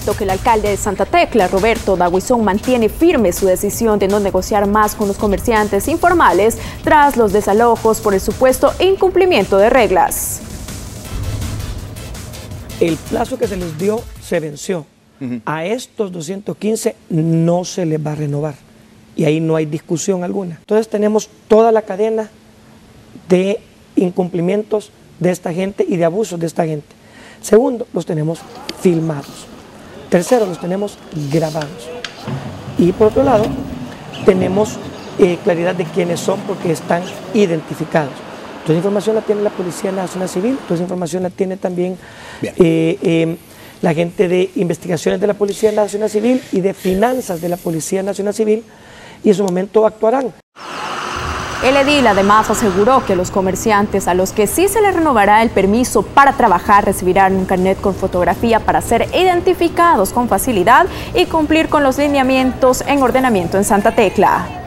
tanto que el alcalde de Santa Tecla, Roberto Daguizón, mantiene firme su decisión de no negociar más con los comerciantes informales tras los desalojos por el supuesto incumplimiento de reglas. El plazo que se les dio se venció. A estos 215 no se les va a renovar y ahí no hay discusión alguna. Entonces tenemos toda la cadena de incumplimientos de esta gente y de abusos de esta gente. Segundo, los tenemos filmados. Tercero, los tenemos grabados. Y por otro lado, tenemos claridad de quiénes son porque están identificados. Toda esa información la tiene la Policía Nacional Civil, toda esa información la tiene también la gente de investigaciones de la Policía Nacional Civil y de finanzas de la Policía Nacional Civil, y en su momento actuarán. El edil además aseguró que los comerciantes a los que sí se les renovará el permiso para trabajar recibirán un carnet con fotografía para ser identificados con facilidad y cumplir con los lineamientos en ordenamiento en Santa Tecla.